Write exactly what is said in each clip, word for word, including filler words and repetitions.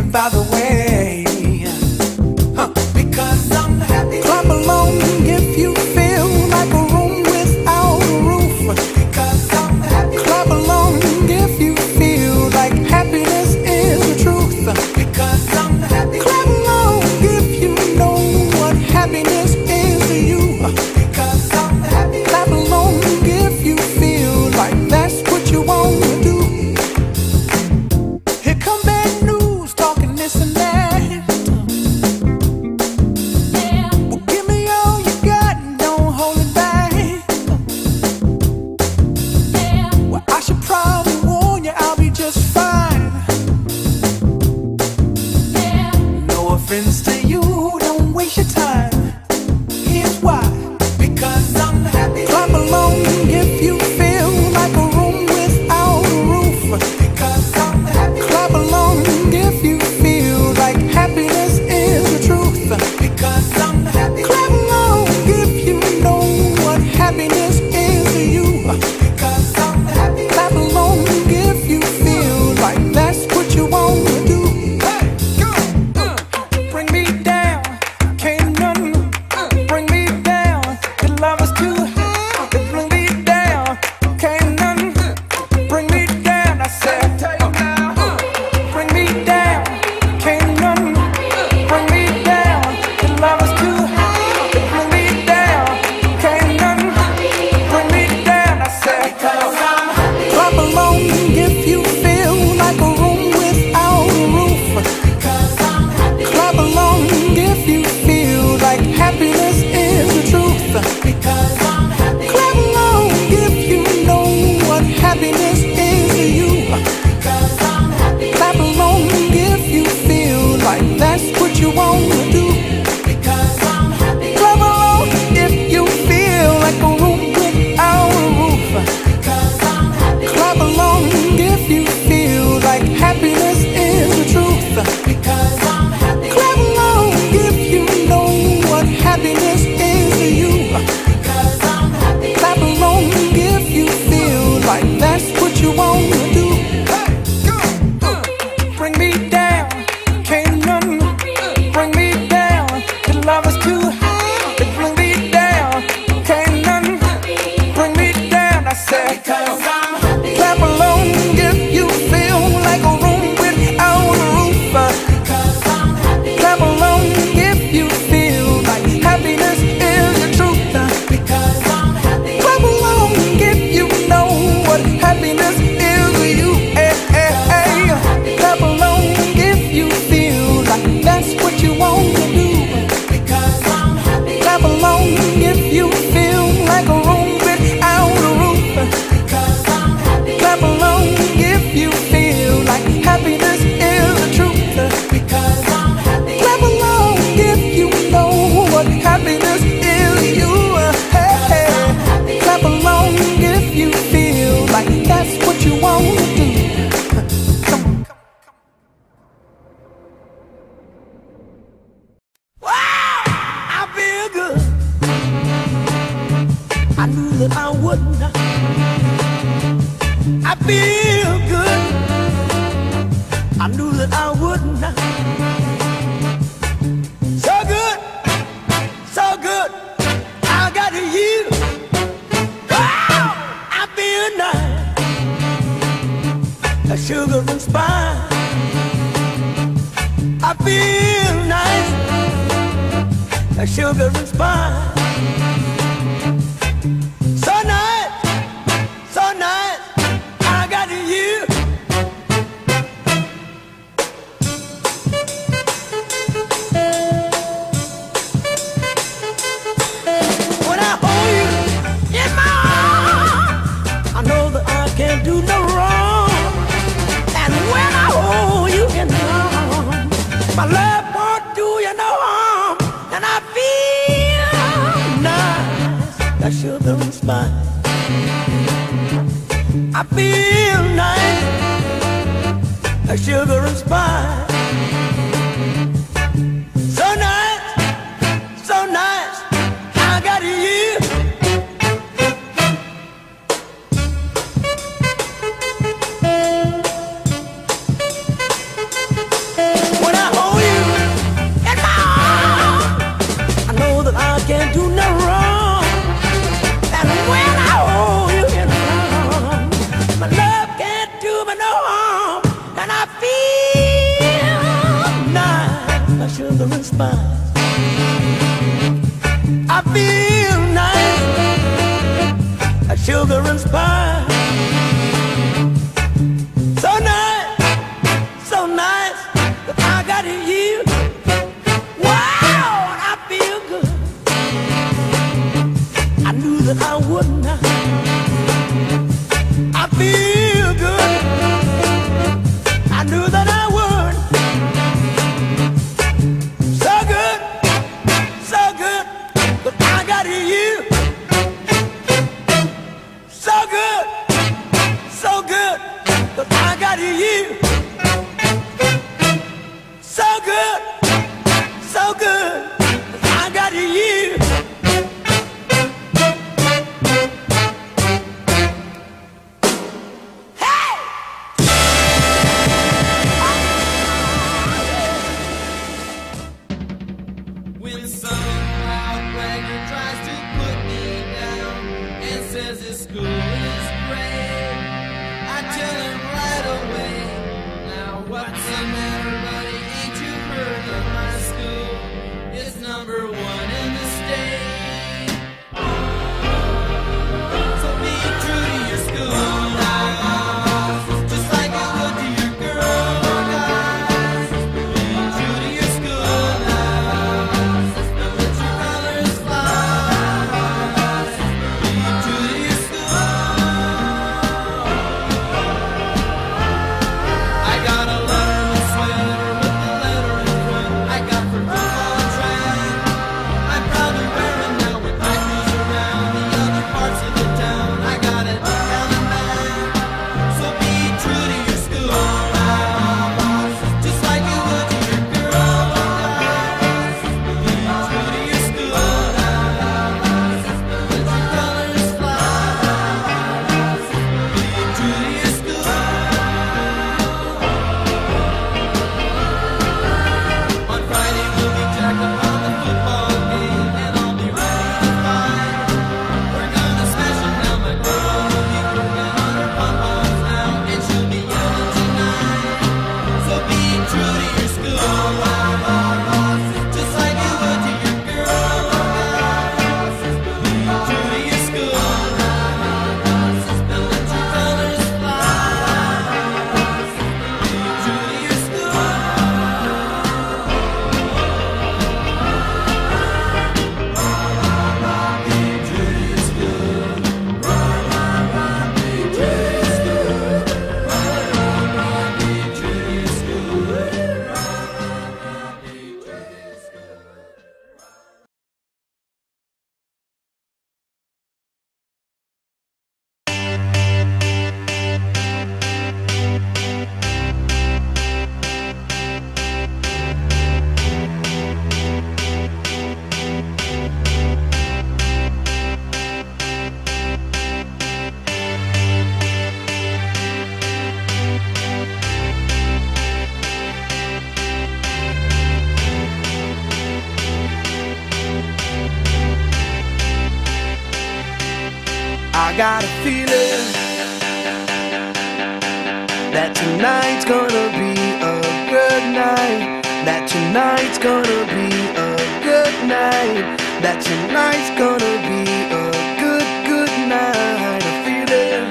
by the way. Huh. Because I'm happy. Clap along if you feel like a room without a roof. Because I'm happy. Clap along if you feel like happiness is the truth. Because I'm happy. Clap along if you know what happiness is to you. Because I'm happy. Clap along if you feel like that's what you want to do. Here come bad news, talking this and that. Yeah. Well, give me all you got and don't hold it back. Yeah. Well, I should probably warn you, I'll be just fine. Yeah. No offense to you, don't waste your time. Here's why. Because I'm happy. Clap along if you feel like a room without a roof. Because I'm happy. Clap along if you feel like happiness is the truth. Because I'm happy. Clap along if you know what happiness is to you. Because I'm happy. Clap along if you feel like that's what you want to do. Hey, go, uh, bring me down, can't none bring me down. Your love is too high, it bring me down, can't none bring me down. I said, bring me down, can't none bring me down. Your love is too high, it bring me down, can't none bring me down. I said, clap along if you feel like a room without a roof. Clap along if you feel like happiness is the truth. Because I'm happy. Clap along if you know what happiness is to you. Because I'm happy. Clap along if you feel like that's what you want to do. Because I'm happy. Clap along if you feel like a room without a roof. Because I'm happy. Clap along if you feel like happiness is the truth. Because I'm happy. Clap along if you know what happiness is to you. Because I'm happy. Clap along if you feel like that's what you want to do. Hey, go, uh, bring me down, can't none bring me down. Your love is too high, it bring me down, can't none bring me down. I said, because I'm happy. Clap along if you feel like a room without a roof. Because I'm happy. Clap along if you feel like happiness is the truth. Because I'm happy. Clap along if you know what happiness is to you. Hey, hey, hey. Clap along if you feel like that's what you want to do. Because I'm happy. Clap along if you feel like a room without a roof. Because I'm happy. Clap along if you feel like happiness is the truth. Because I'm happy. Clap along if you know what happiness is to you. Hey, hey. Clap along if you feel like that's what you want to do. Come on. Wow, I feel good. I knew that I wouldn't. I feel good. I knew that I wouldn't. So good, so good. I got you. Wow, I feel nice. A sugar and spice. I feel nice. A sugar and spice. So nice, so nice. I got you. When I hold you in my arms, I know that I can't do no wrong. And when I hold you in my arms, my love won't do you no harm. And I feel nice, that sugar and spice. I feel nice, that sugar and spice. So nice, so nice, I got you. do me no harm, and I feel nice, a sugar and spice. I feel nice, a sugar and spice. So nice, so nice, that I got you. Wow, I feel good. I knew that I would not. I feel good. I knew that I would. So good, so good, that I got you. So good, so good, that I got you. So good, so good, that I got you. When some outbragger tries to put me down and says his school is great, I tell him right away, now what's the matter, buddy? Ain't you heard of my school? It's number one in the state. So be true to your school now, just like you would to your girl, guys. Be true to your school now. I got a feeling that tonight's gonna be a good night. That tonight's gonna be a good night. That tonight's gonna be a good, good night. A feeling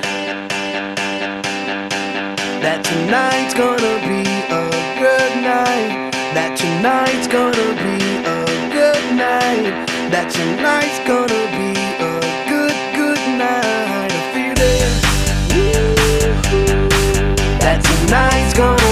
that tonight's gonna be a good night. That tonight's gonna be a good night. That tonight's gonna be a good, good night. A feeling that tonight's gonna